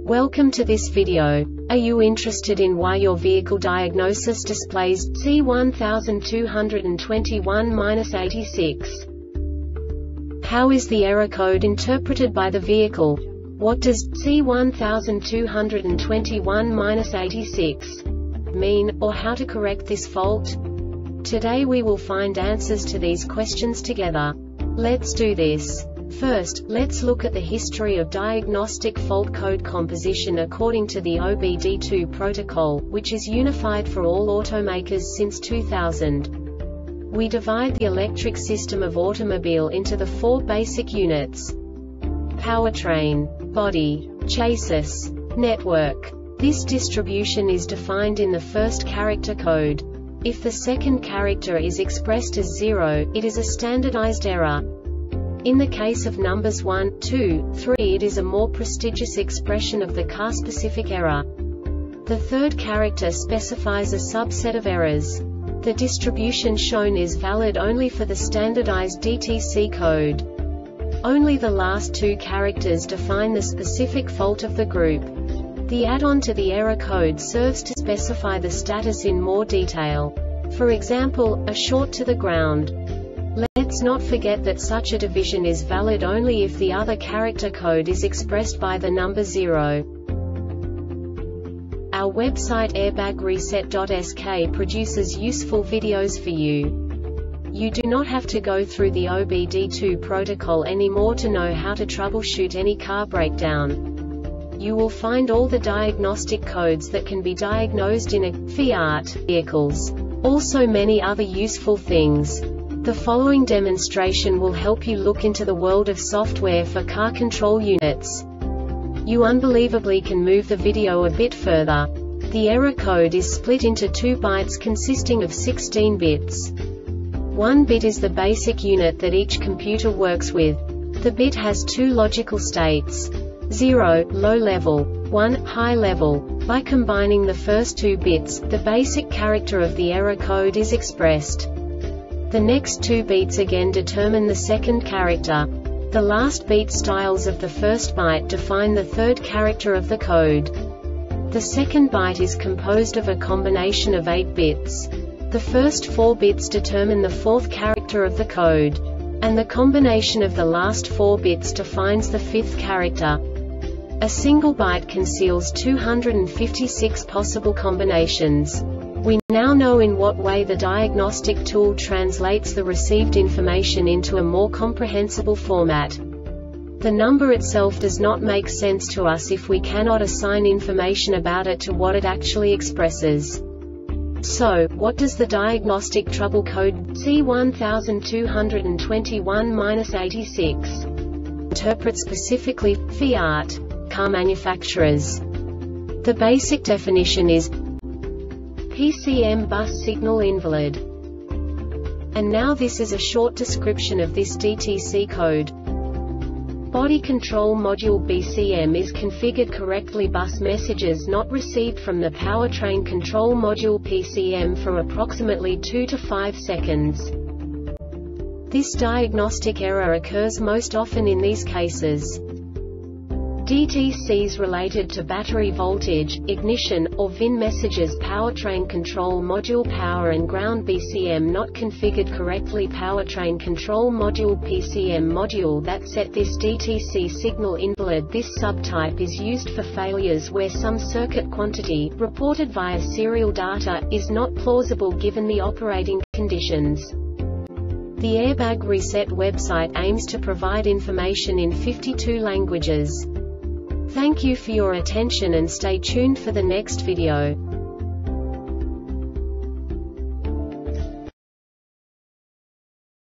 Welcome to this video. Are you interested in why your vehicle diagnosis displays C1221-86? How is the error code interpreted by the vehicle? What does C1221-86 mean, or how to correct this fault? Today we will find answers to these questions together. Let's do this. First, let's look at the history of diagnostic fault code composition according to the OBD2 protocol, which is unified for all automakers since 2000. We divide the electric system of automobile into the four basic units: powertrain, body, chassis, network. This distribution is defined in the first character code. If the second character is expressed as 0, it is a standardized error. In the case of numbers 1, 2, 3, it is a more prestigious expression of the car-specific error. The third character specifies a subset of errors. The distribution shown is valid only for the standardized DTC code. Only the last two characters define the specific fault of the group. The add-on to the error code serves to specify the status in more detail. For example, a short to the ground. Let's not forget that such a division is valid only if the other character code is expressed by the number 0. Our website airbagreset.sk produces useful videos for you. You do not have to go through the OBD2 protocol anymore to know how to troubleshoot any car breakdown. You will find all the diagnostic codes that can be diagnosed in a Fiat vehicles. Also many other useful things. The following demonstration will help you look into the world of software for car control units. You unbelievably can move the video a bit further. The error code is split into 2 bytes consisting of 16 bits. 1 bit is the basic unit that each computer works with. The bit has 2 logical states: 0, low level, 1, high level. By combining the first 2 bits, the basic character of the error code is expressed. The next 2 beats again determine the second character. The last beat styles of the first byte define the third character of the code. The second byte is composed of a combination of 8 bits. The first 4 bits determine the fourth character of the code. And the combination of the last 4 bits defines the fifth character. A single byte conceals 256 possible combinations. We now know in what way the diagnostic tool translates the received information into a more comprehensible format. The number itself does not make sense to us if we cannot assign information about it to what it actually expresses. So, what does the diagnostic trouble code C1221-86 interpret specifically for Fiat car manufacturers? The basic definition is PCM bus signal invalid. And now this is a short description of this DTC code. Body control module BCM is configured correctly. Bus messages not received from the powertrain control module PCM for approximately 2 to 5 seconds. This diagnostic error occurs most often in these cases: DTCs related to battery voltage, ignition, or VIN messages. Powertrain control module power and ground BCM not configured correctly. Powertrain control module PCM module that set this DTC signal invalid. This subtype is used for failures where some circuit quantity, reported via serial data, is not plausible given the operating conditions. The Airbag Reset website aims to provide information in 52 languages. Thank you for your attention and stay tuned for the next video.